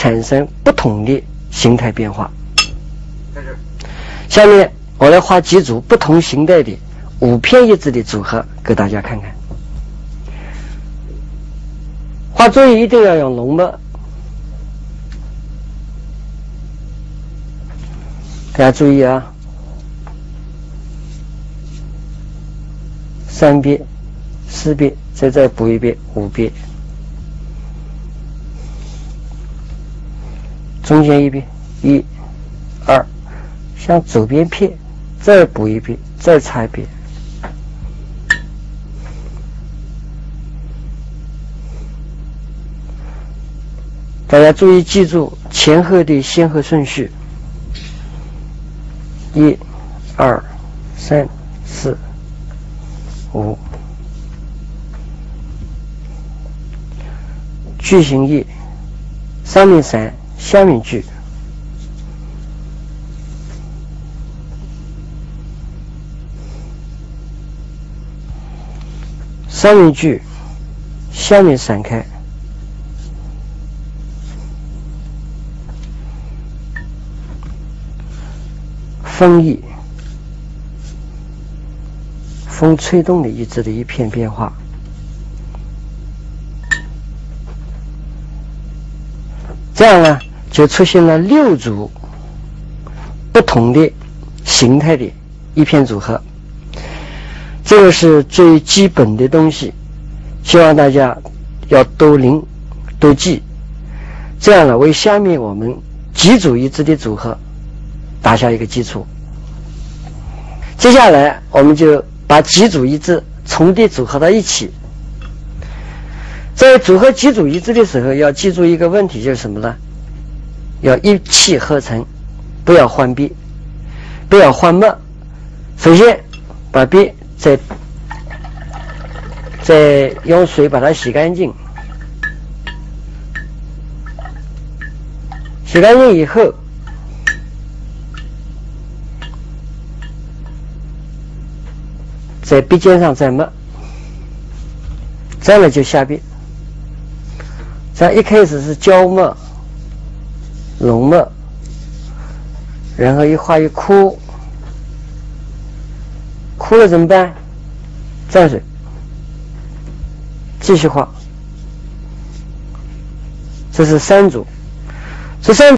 产生不同的形态变化。下面我来画几组不同形态的5片叶子的组合给大家看看。画注意一定要用浓墨，大家注意啊，3边、4边，再补一边，5边，中间一边，1、2，向左边撇，再补一边，再擦一边。大家注意记住前后的先后顺序，1、2、3、4、5。矩形叶，上面3，下面矩。上面矩，下面散开。风翼，风吹动的叶子的一片变化。这样呢，就出现了6组不同的形态的一片组合。这个是最基本的东西，希望大家要多灵多记，这样呢，为下面我们几组叶子的组合打下一个基础。接下来我们就把几组叶子重叠组合到一起。在组合几组叶子的时候，要记住一个问题，就是什么呢？要一气呵成，不要换边，不要换墨。首先把边再用水把它洗干净，洗干净以后，在笔尖上再墨，这样呢就下边。这样一开始是焦墨、浓墨，然后一画一枯，枯了怎么办？蘸水，继续画。这是3组，这3